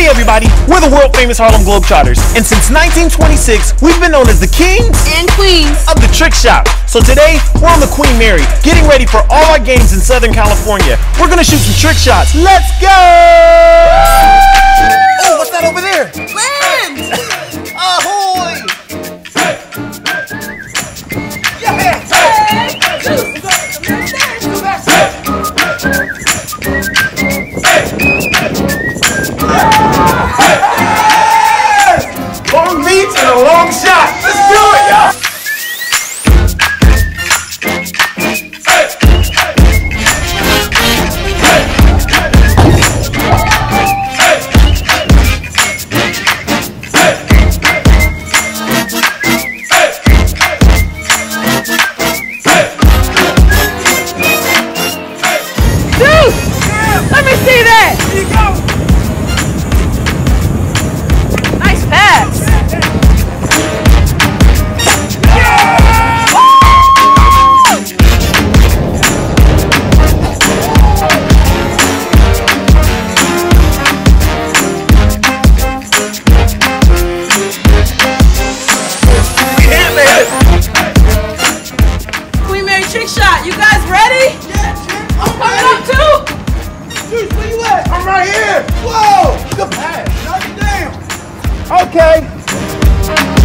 Hey everybody, we're the world famous Harlem Globetrotters, and since 1926, we've been known as the kings and queens of the trick shop. So today, we're on the Queen Mary, getting ready for all our games in Southern California. We're gonna shoot some trick shots. Let's go! Oh, what's that over there? Land! Ahoy! Yeah! Long meat and a long shot. Let's do it, y'all. Dude, let me see that. Here you go. Nice pass. Queen Mary trick shot. You guys ready? I'm coming up too. Dude, where you at? I'm right here. Whoa, good pass. Knock it down. Okay.